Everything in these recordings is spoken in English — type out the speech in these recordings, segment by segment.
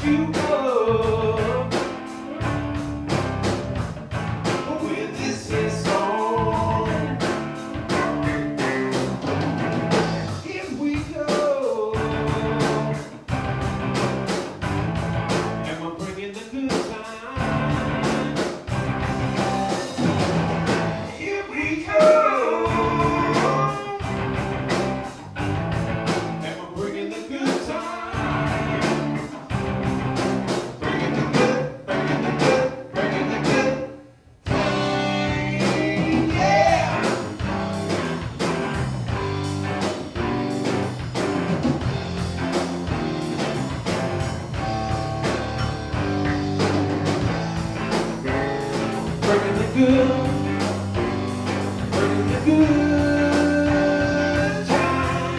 you go. When this is song, here we go. Am I bringing the good time? Here we go. Am I bringing the good time? Bringing the good, bringing the good, bringing the good time. Yeah. Bringing the good, bringing the good time.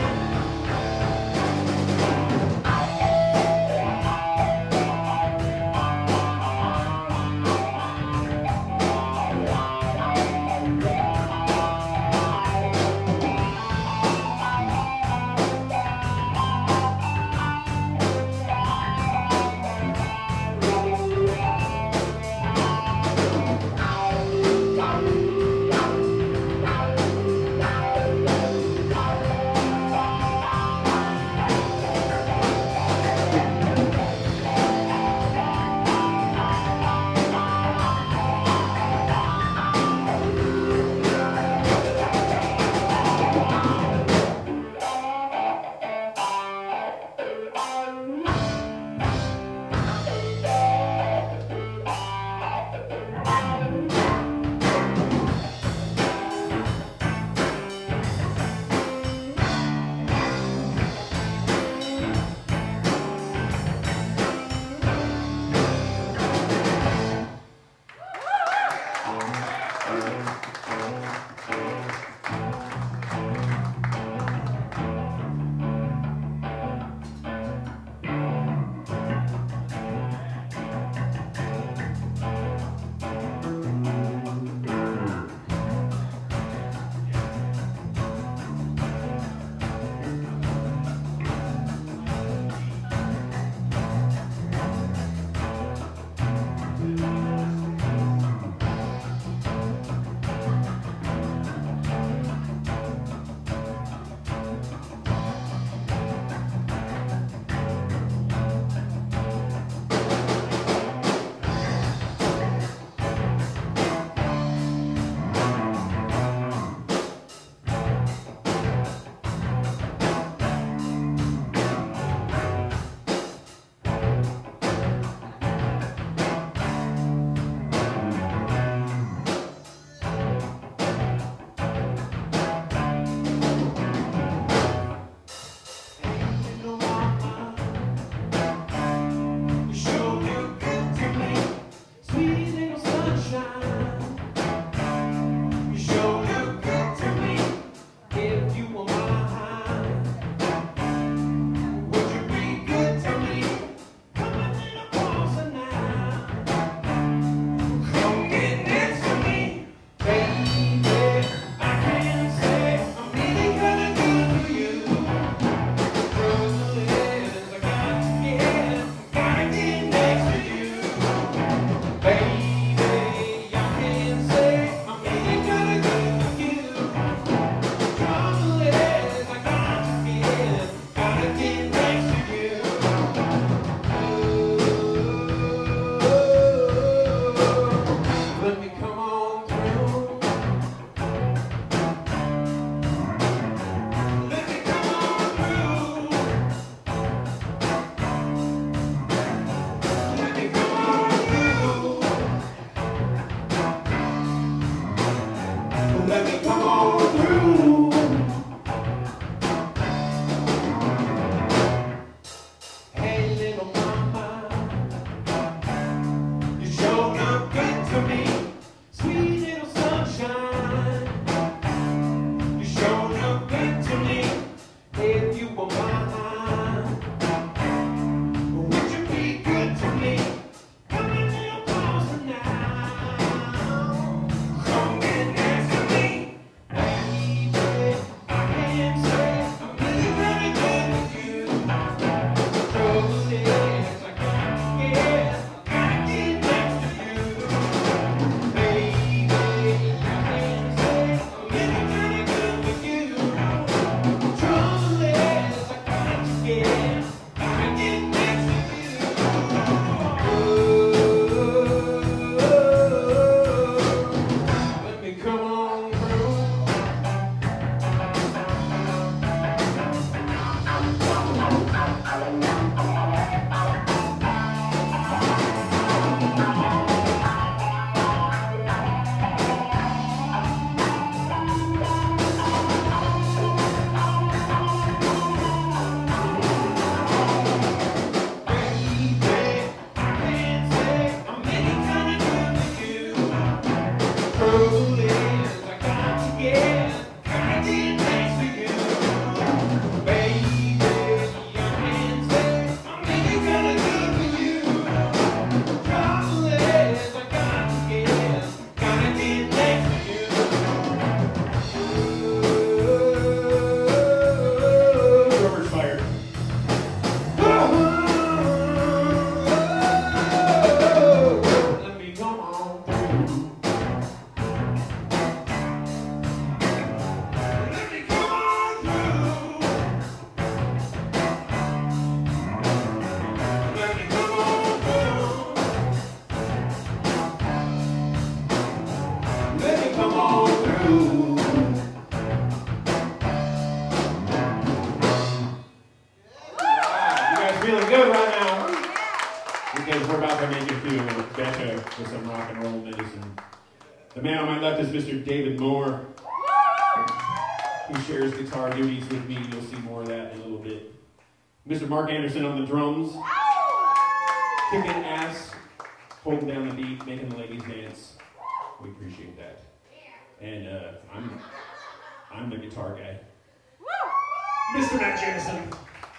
Feeling good right now because we're about to make you feel better with some rock and roll medicine. The man on my left is Mr. David Moore, who shares guitar duties with me. You'll see more of that in a little bit. Mr. Mark Anderson on the drums, kicking ass, holding down the beat, making the ladies dance. We appreciate that. And I'm the guitar guy, Mr. Matt Jamison.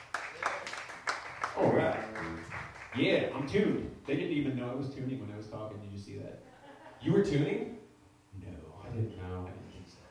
All right. Yeah, I'm tuned. They didn't even know I was tuning when I was talking. Did you see that? You were tuning? No, I didn't know. I didn't think so.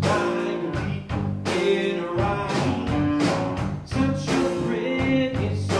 Such a pretty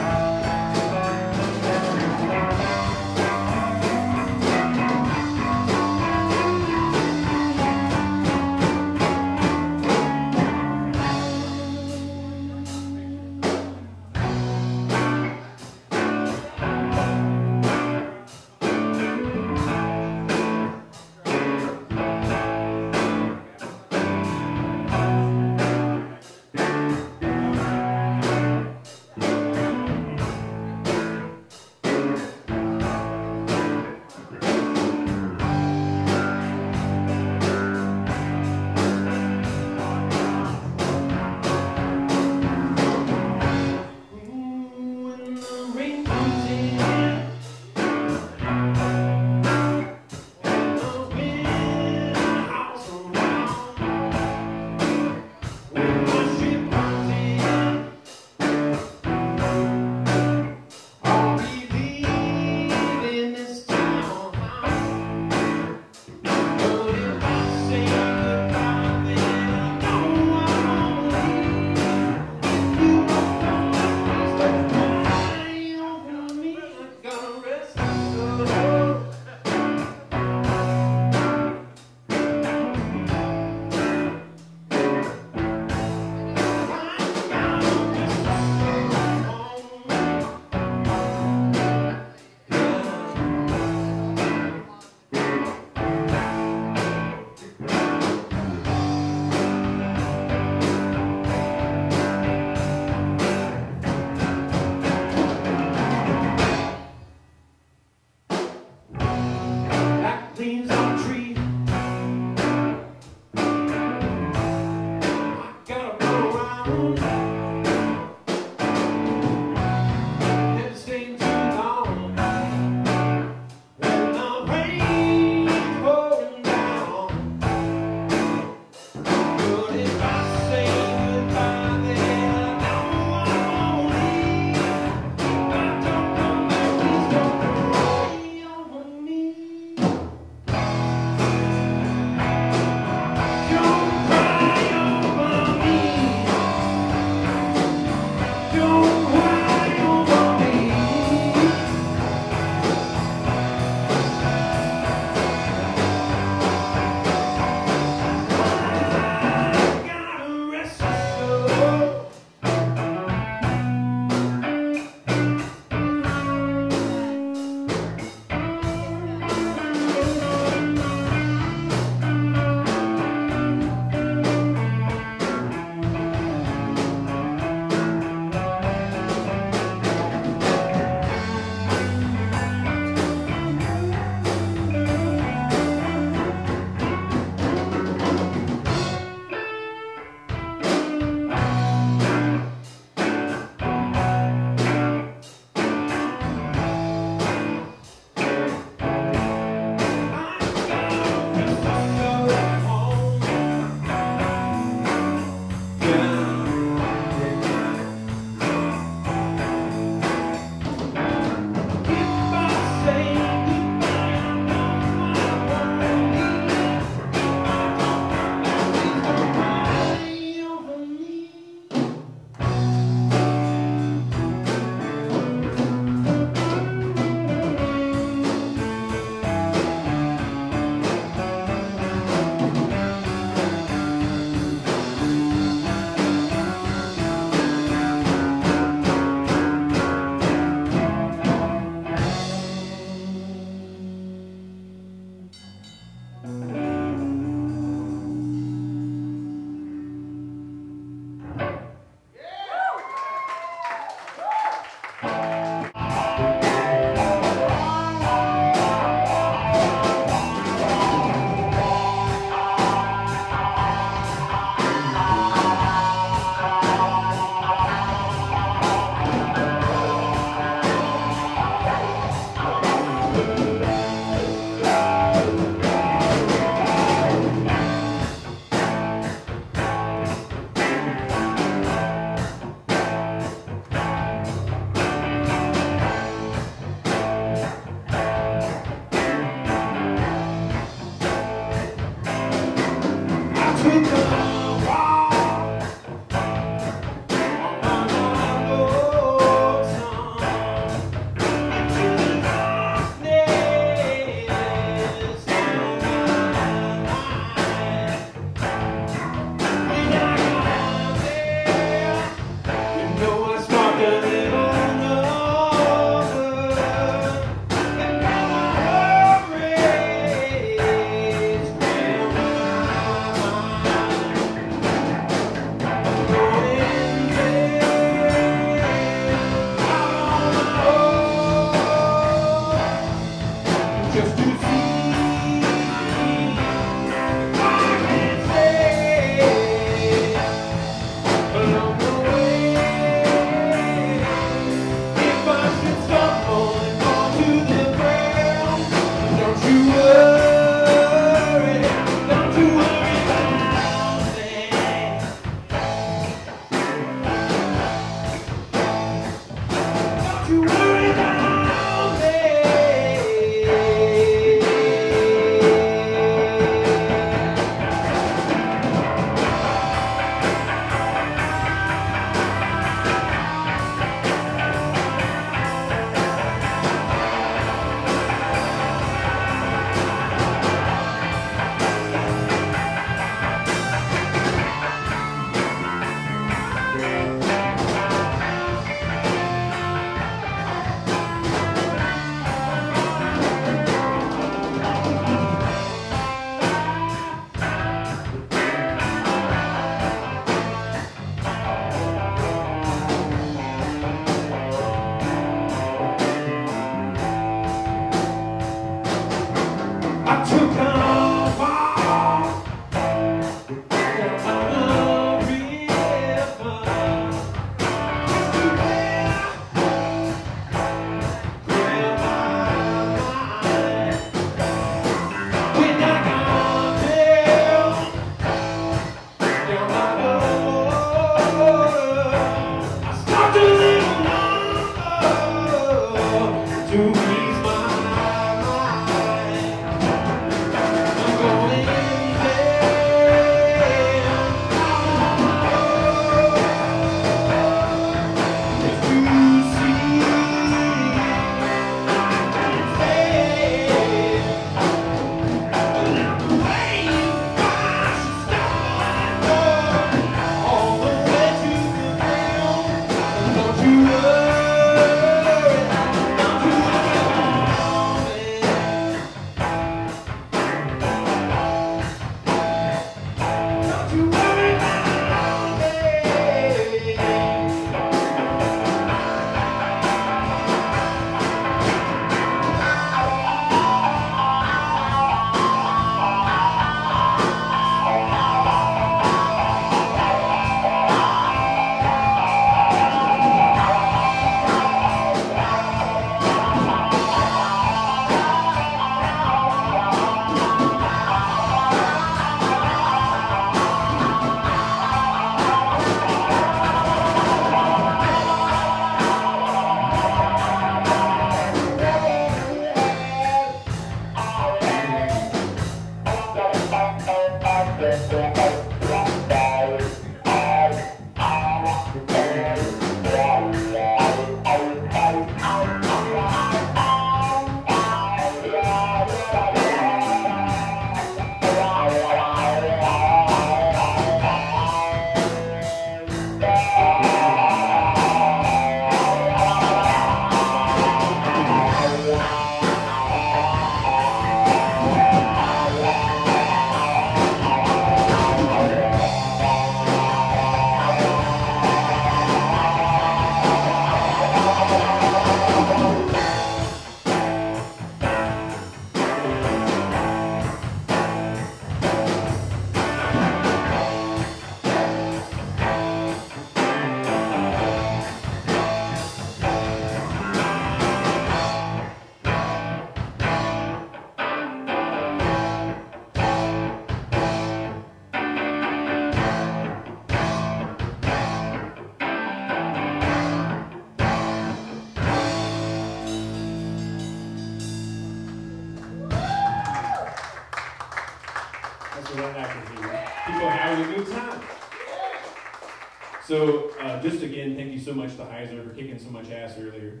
So, just again, thank you so much to Heiser for kicking so much ass earlier.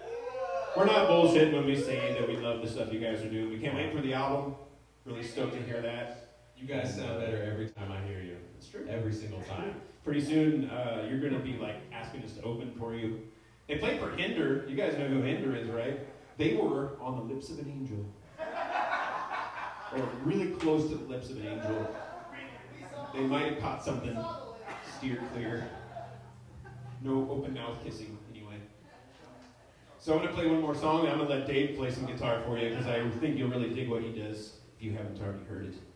We're not bullshitting when we say that we love the stuff you guys are doing. We can't wait for the album. Really stoked to hear that. You guys sound better every time I hear you. It's true. Every single time. Pretty soon, you're going to be like asking us to open for you. They played for Hinder. You guys know who Hinder is, right? They were on the lips of an angel. Or really close to the lips of an angel. They might have caught something. Steer clear. No open mouth kissing, anyway. So I'm going to play one more song, and I'm going to let Dave play some guitar for you, because I think you'll really dig what he does, if you haven't already heard it.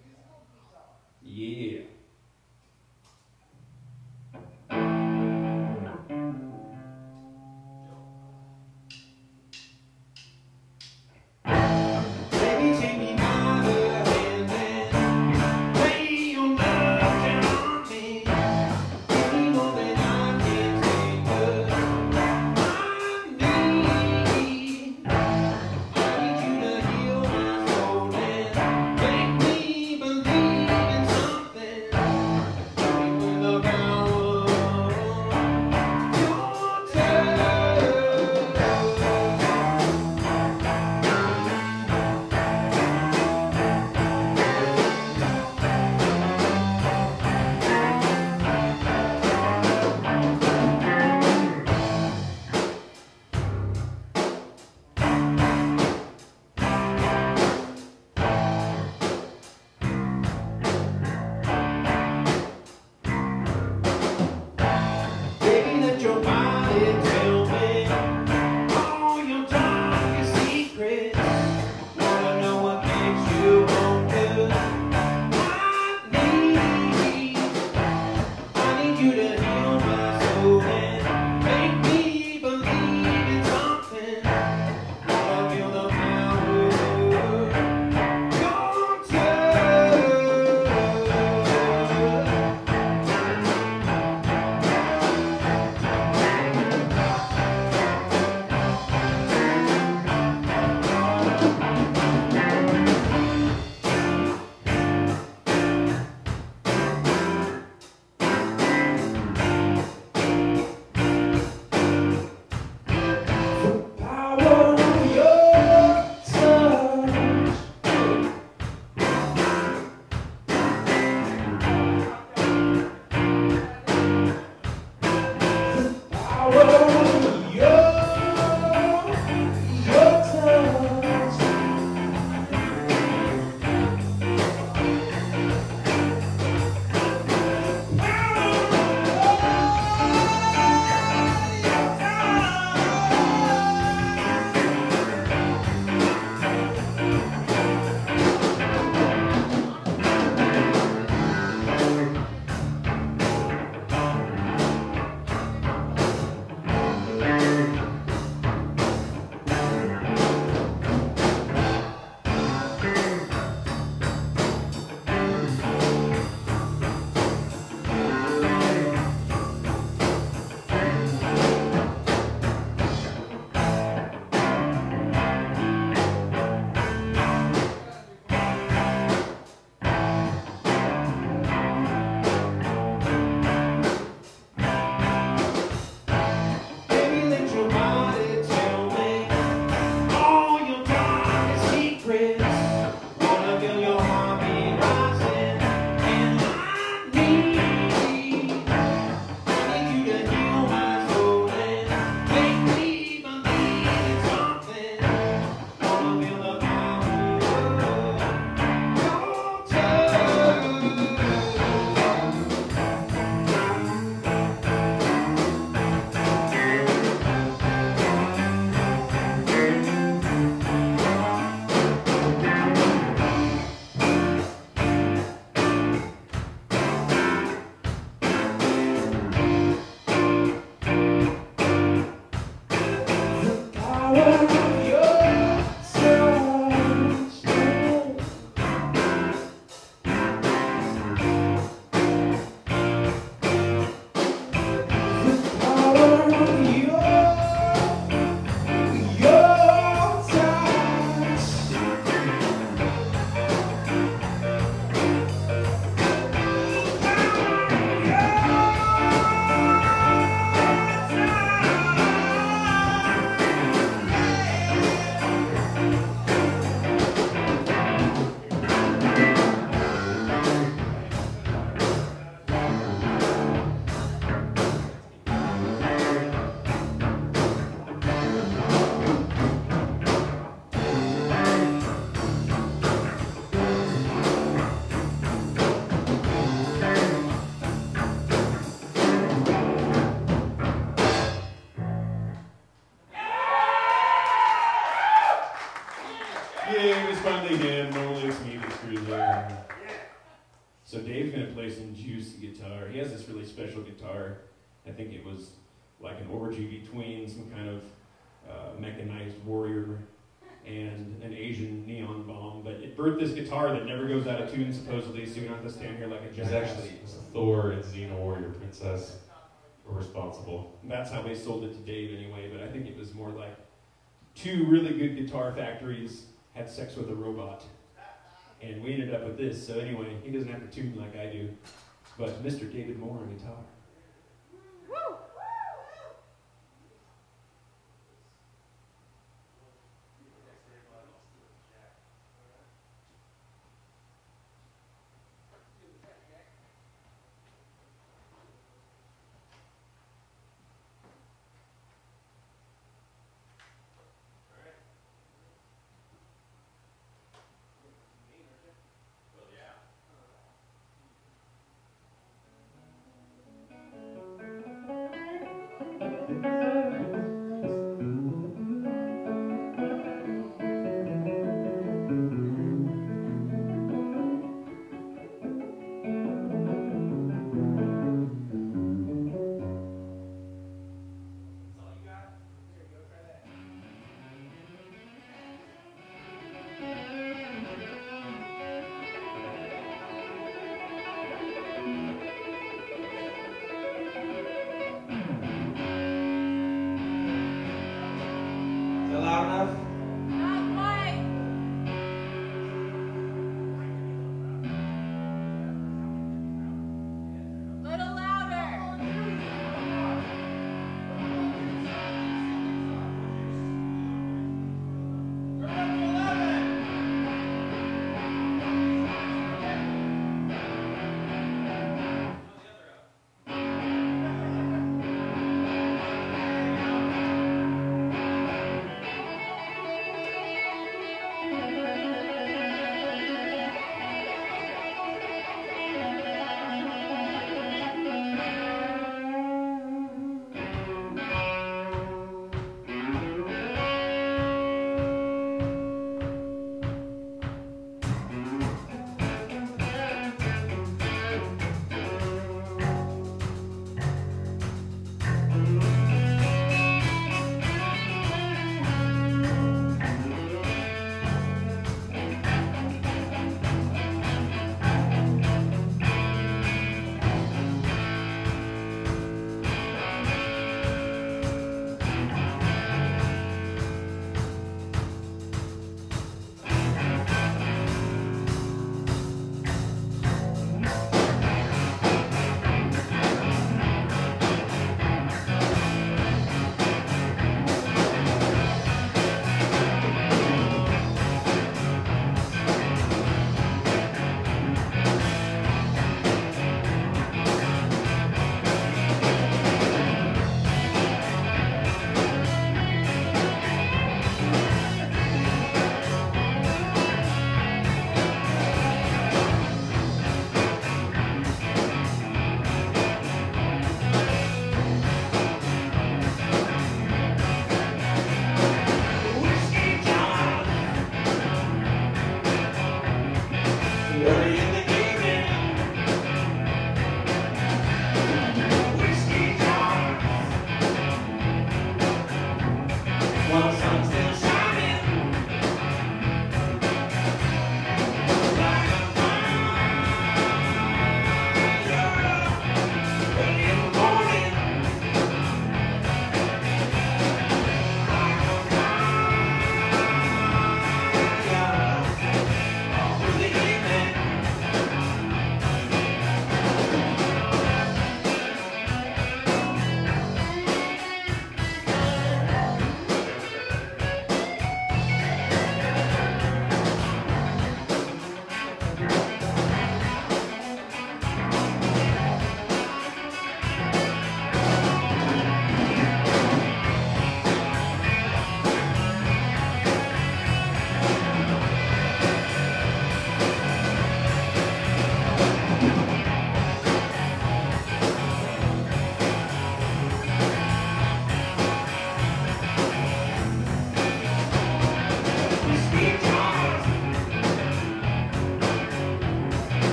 Yeah. Make me believe in something. guitar. He has this really special guitar. I think it was like an orgy between some kind of mechanized warrior and an Asian neon bomb, but it birthed this guitar that never goes out of tune, supposedly, so you don't have to stand here like a jackass. It was Thor and Xena Warrior Princess were responsible. That's how they sold it to Dave anyway, but I think it was more like two really good guitar factories had sex with a robot, and we ended up with this. So anyway, he doesn't have to tune like I do, but Mr. David Moore on guitar.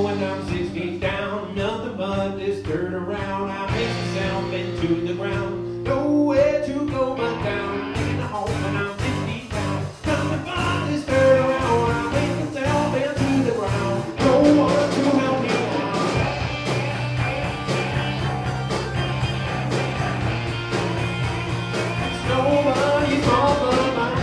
know when I'm 6 feet down, nothing but this dirt around. I make myself into the ground, nowhere to go but down. In the hole when I'm 6 feet down, nothing but this dirt around. I make myself into the ground, no one to help me out. It's nobody's fault but mine.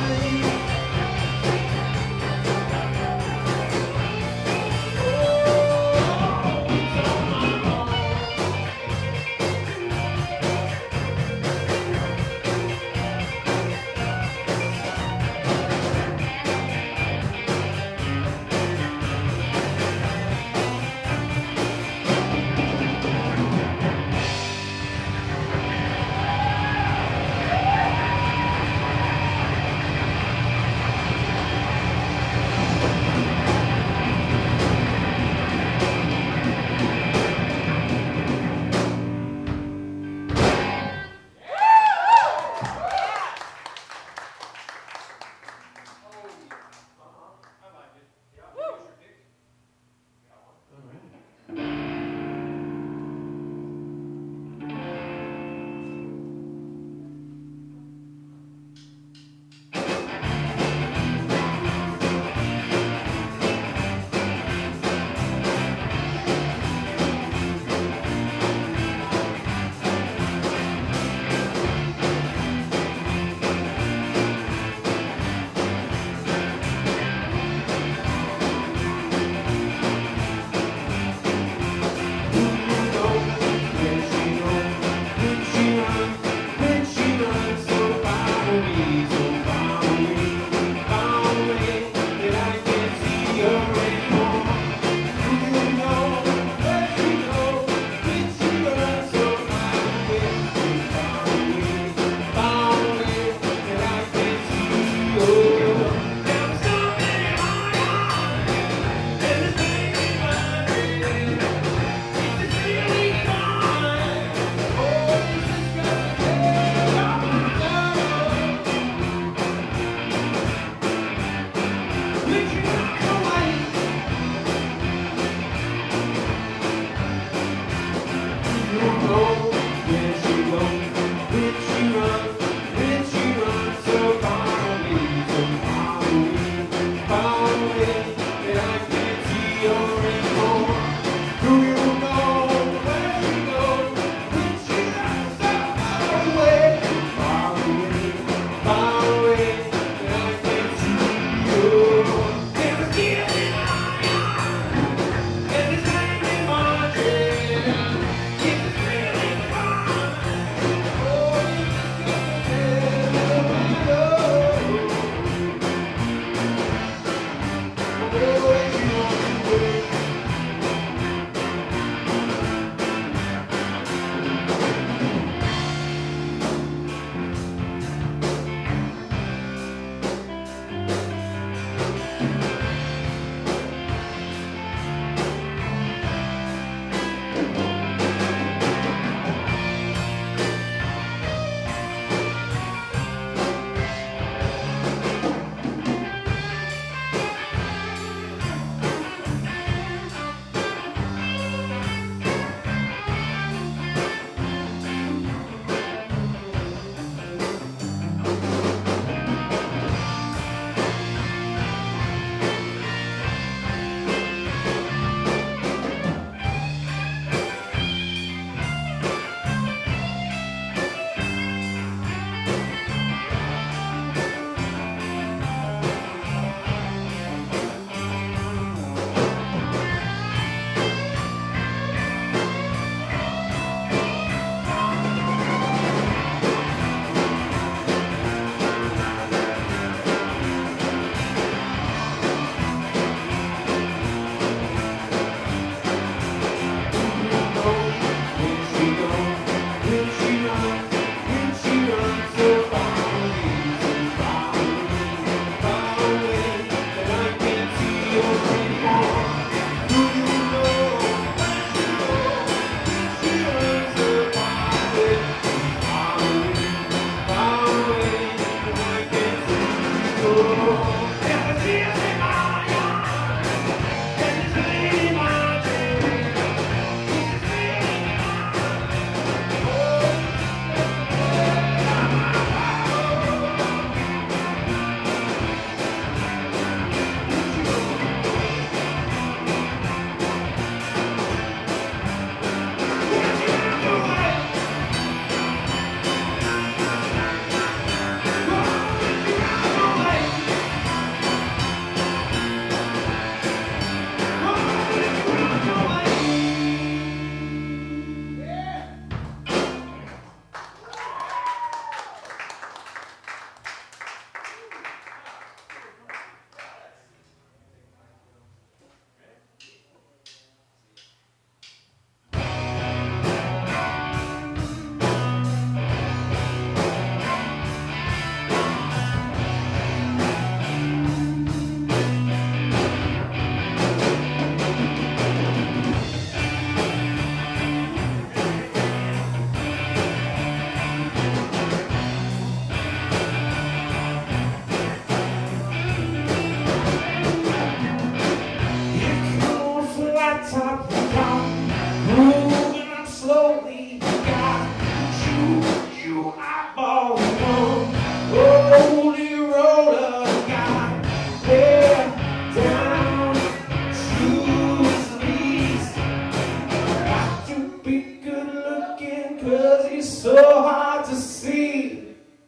flat top down, moving up slowly. Got you eyeball on, holy roller. Got head down to his knees. Got to be good looking 'cause he's so hard to see.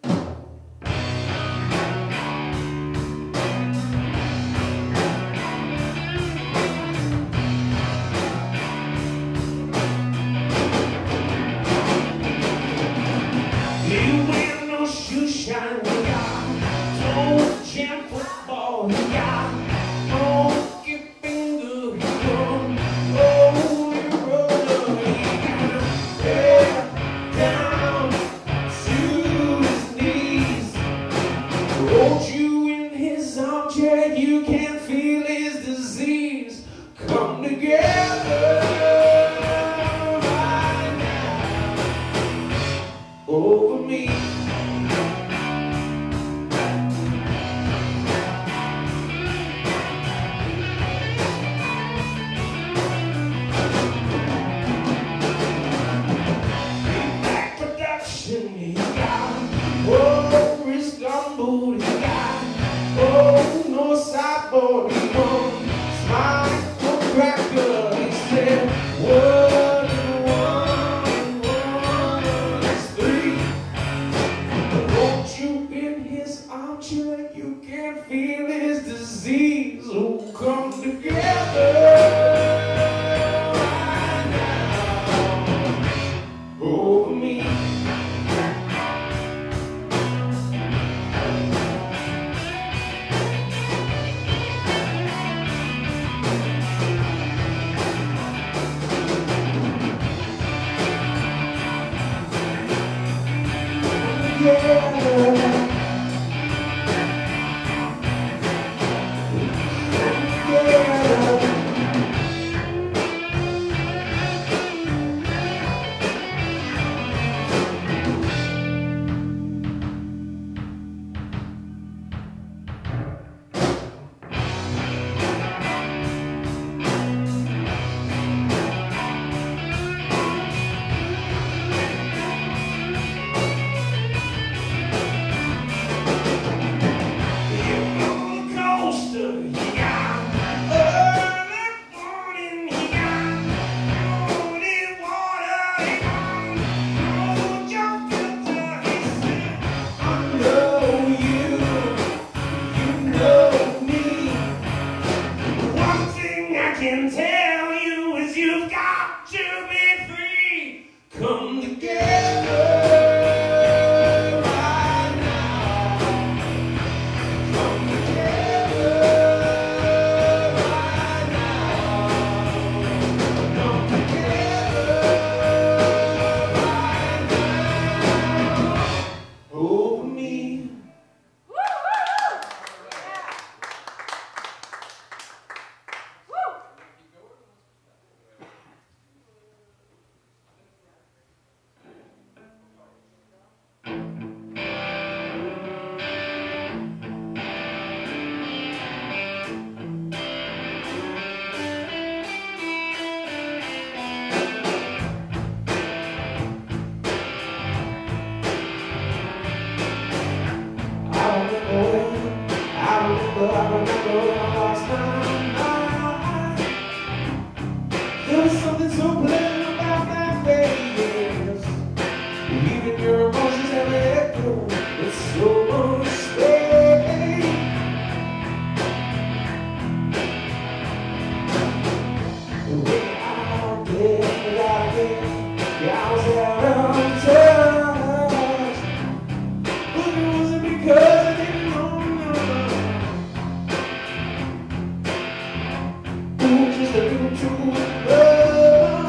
You wear no shoe shine, we got don't jam football, we got funky finger, he come holy roller, he got head down to his knees. Hold you in his armchair, you can feel his disease come together right now over me. Back production, he got Boris Gumbo, he got no sideboard, he won't smile for cracker. He said, one and one is three. Won't you in his armchair, you can feel his disease will come together right now over me. Yeah. Can tell you is you've got to be free. Come together right now. Come together right now. Come together right now over me. I remember when I lost my mind. There was something so pleasant about that face. Even your emotions have an echo with so much space. The way I did without you, I was out of touch. But it wasn't because I didn't know. Just a little too much.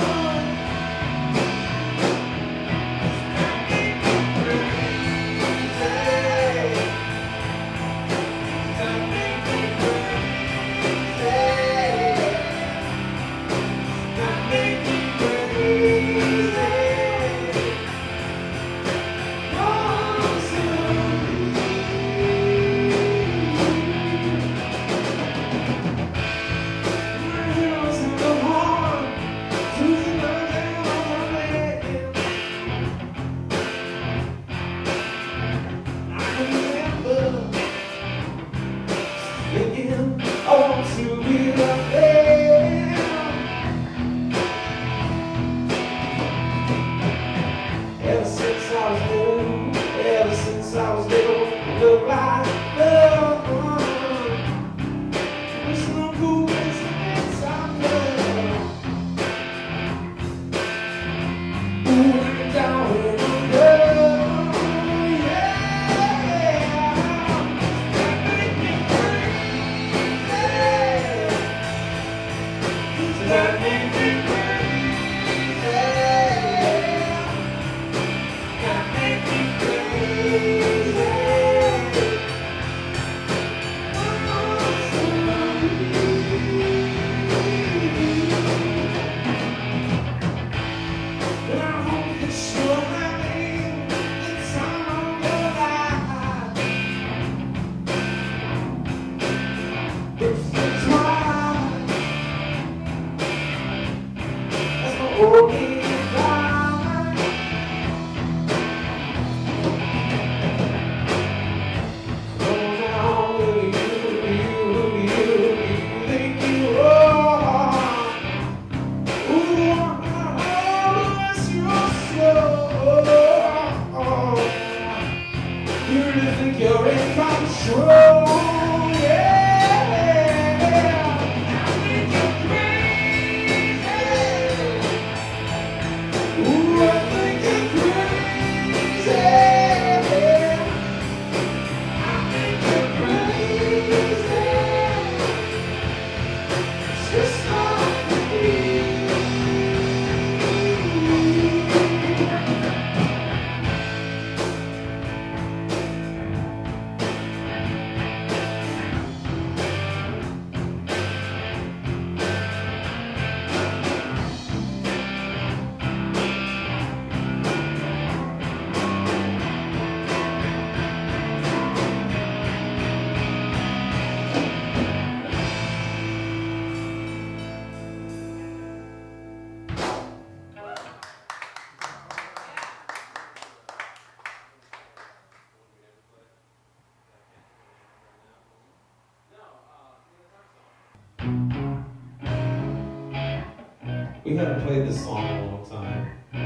We haven't played this song in a long time.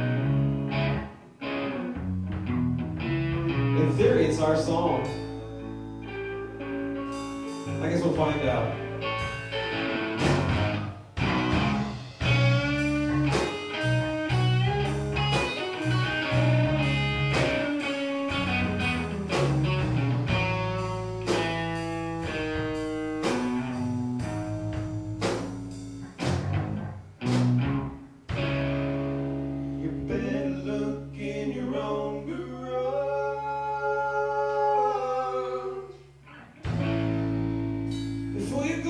In theory, it's our song. I guess we'll find out. Before you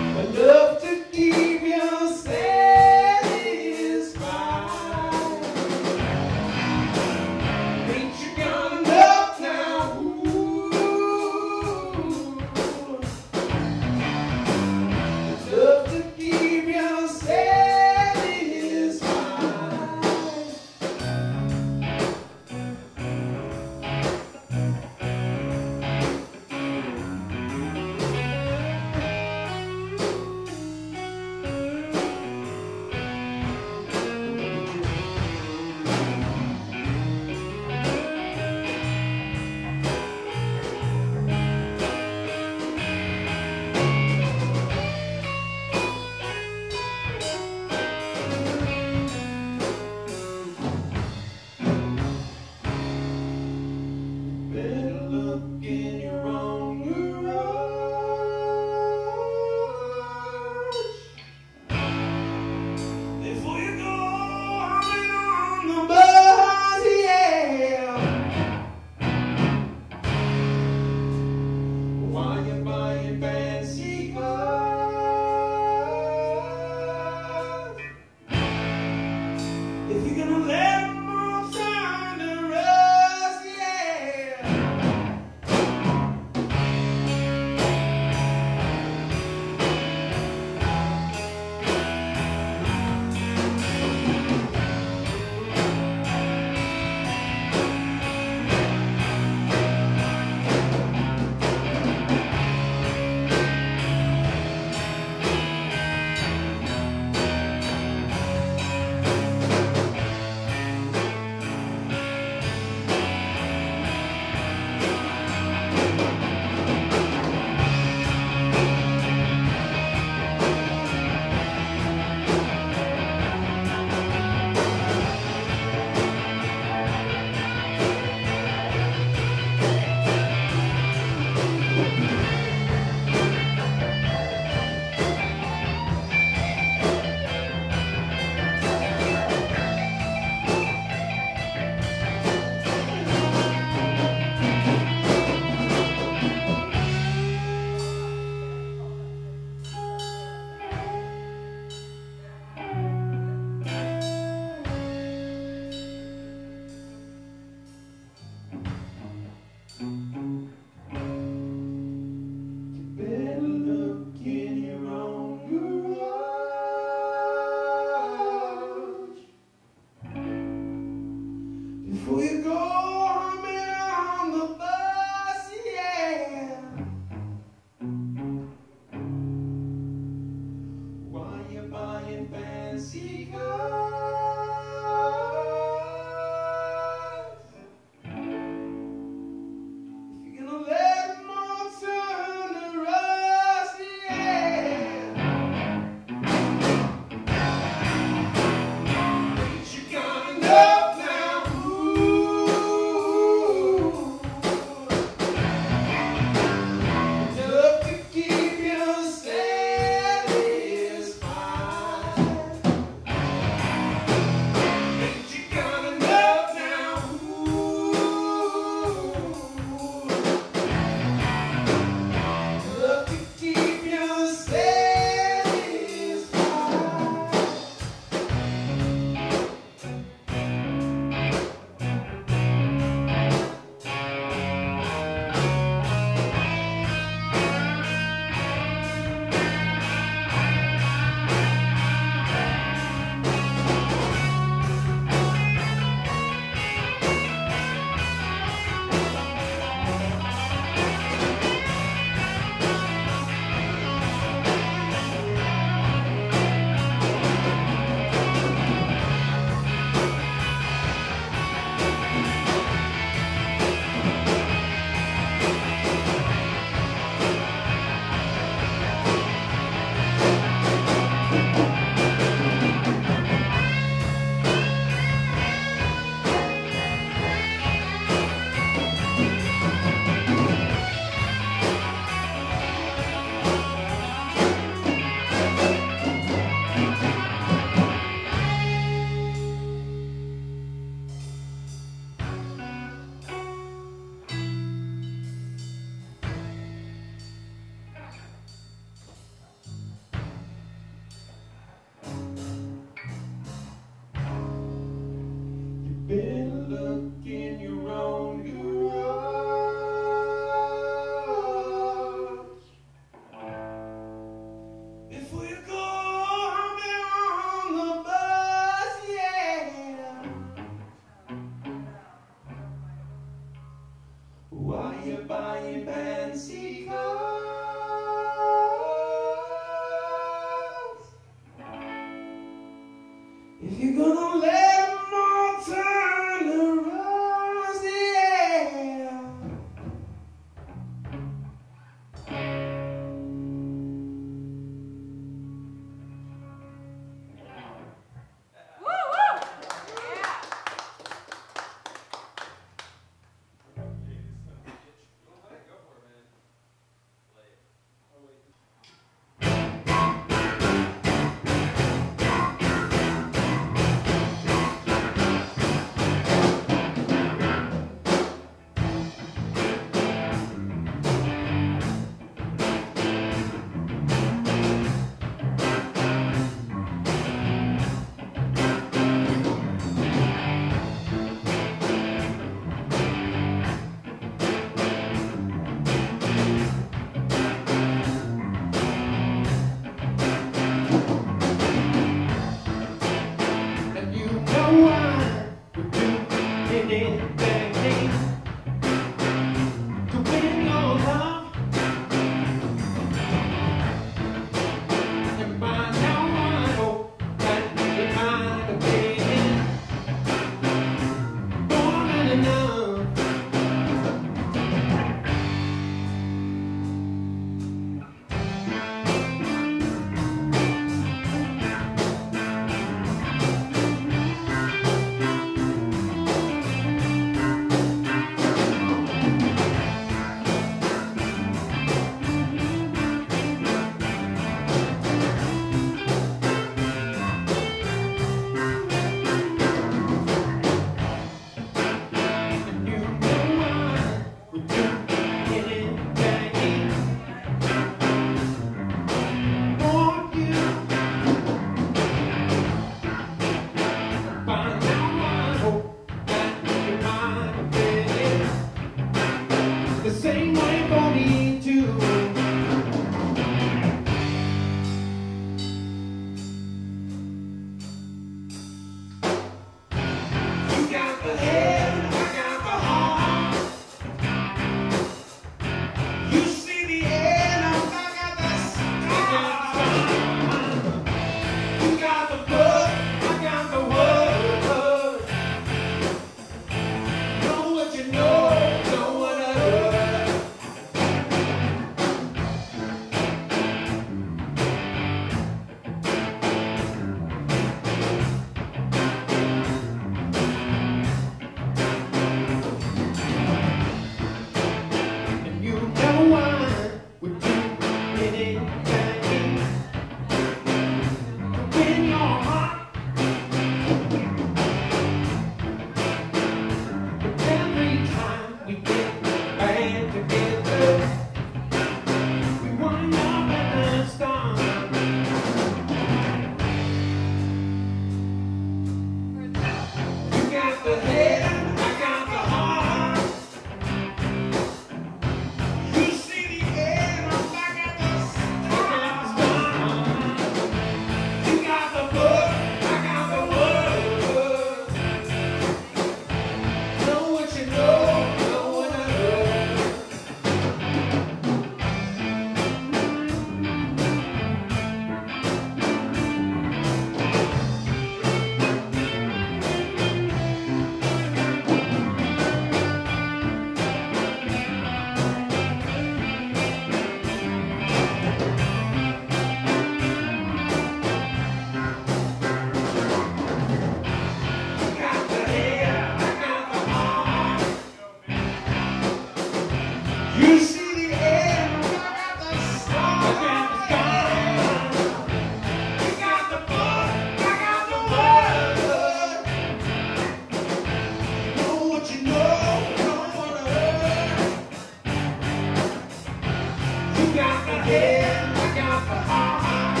got the head, I got the heart.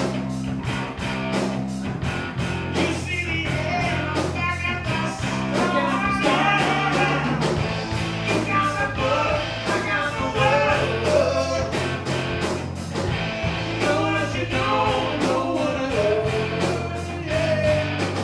You see the head, I got the start. You got the blood, I got the word. Know what you know what I love. Yeah.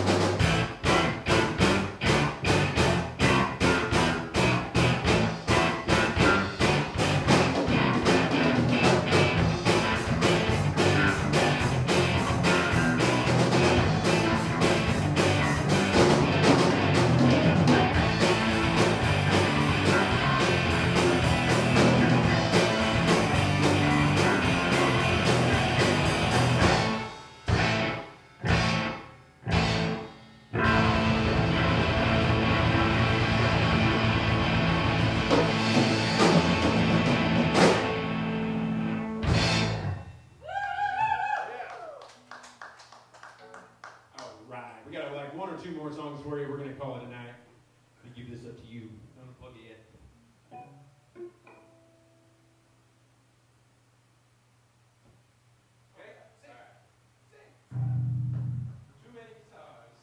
Alright, we got like one or two more songs for you. We're going to call it a night. We give this up to you. Don't unplug it yet. Okay? Sing. Too many guitars.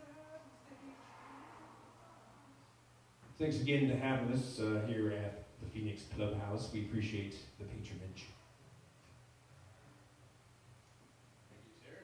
Thanks again to having us here at the Phoenix Clubhouse. We appreciate the patronage. Thank you, sir.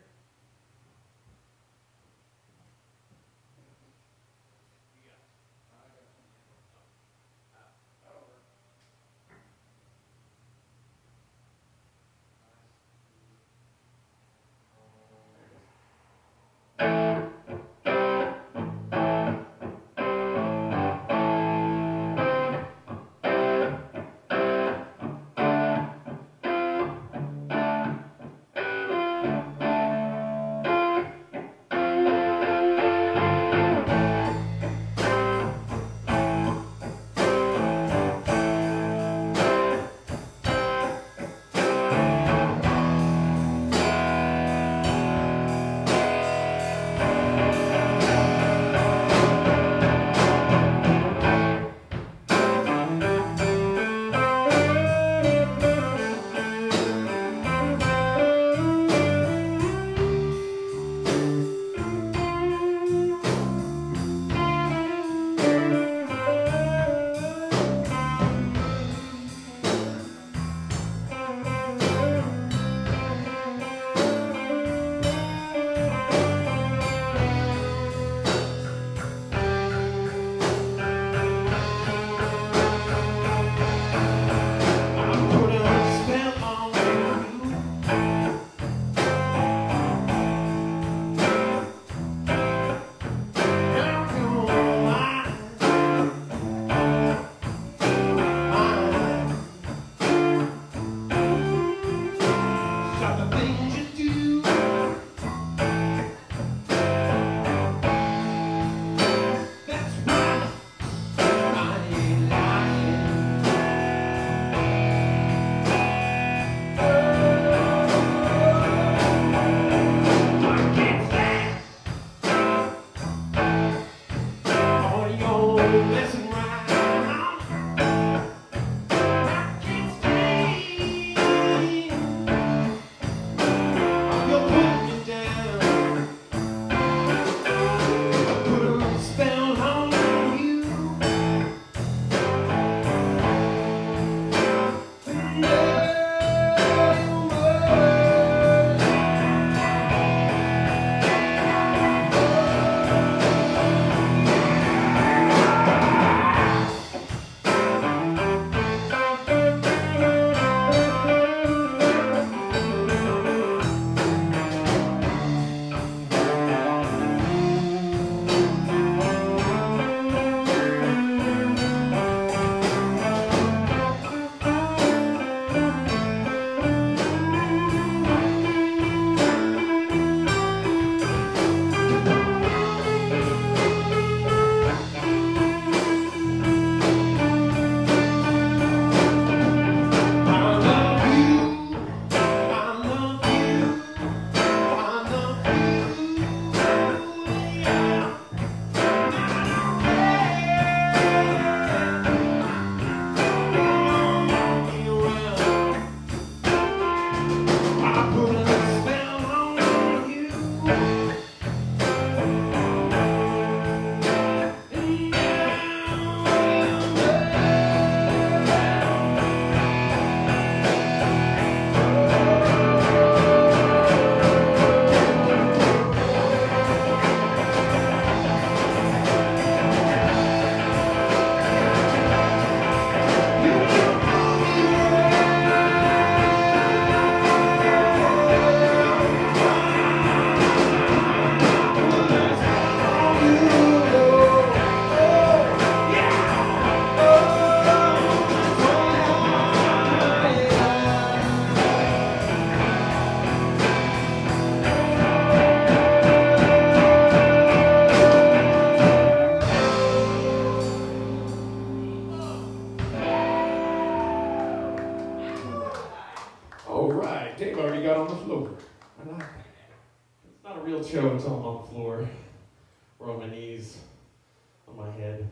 Dave already got on the floor. I like that. It's not a real show until I'm on the floor, or on my knees, on my head.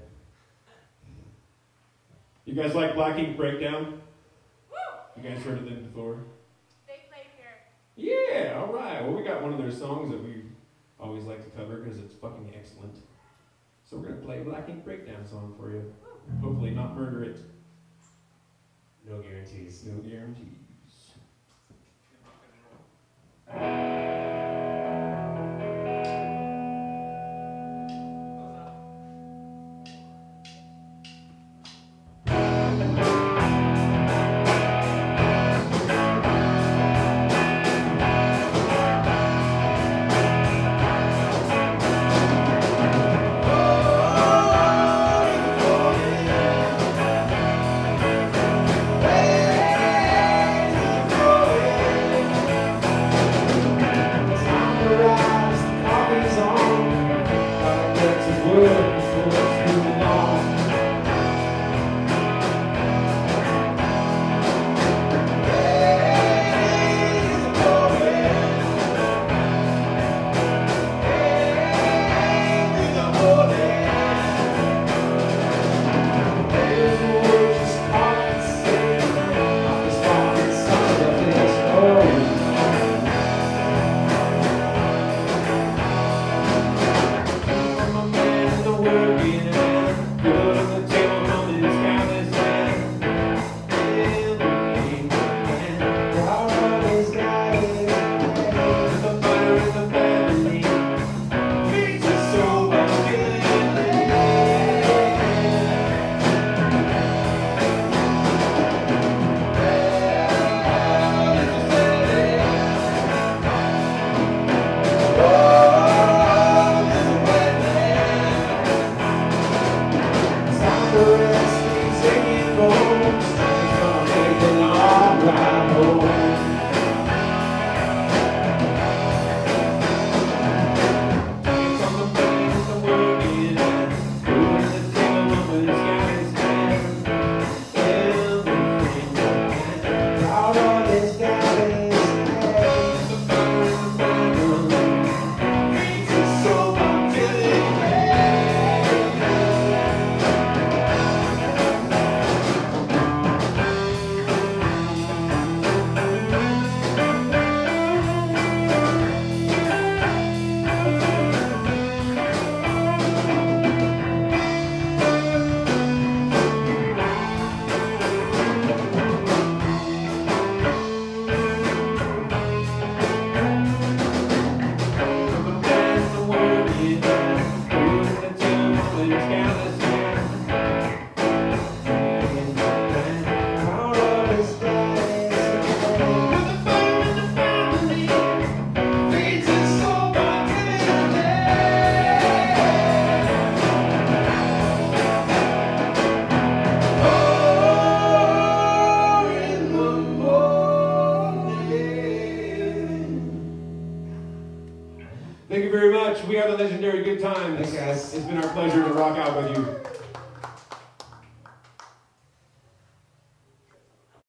You guys like Black Ink Breakdown? You guys heard of them before? They played here. Yeah, all right. Well, we got one of their songs that we always like to cover because it's fucking excellent. So we're going to play a Black Ink Breakdown song for you. Hopefully not murder it. No guarantees. No guarantees. Thank you very much. We are the legendary Good Times. Thanks, guys. It's been our pleasure to rock out with you.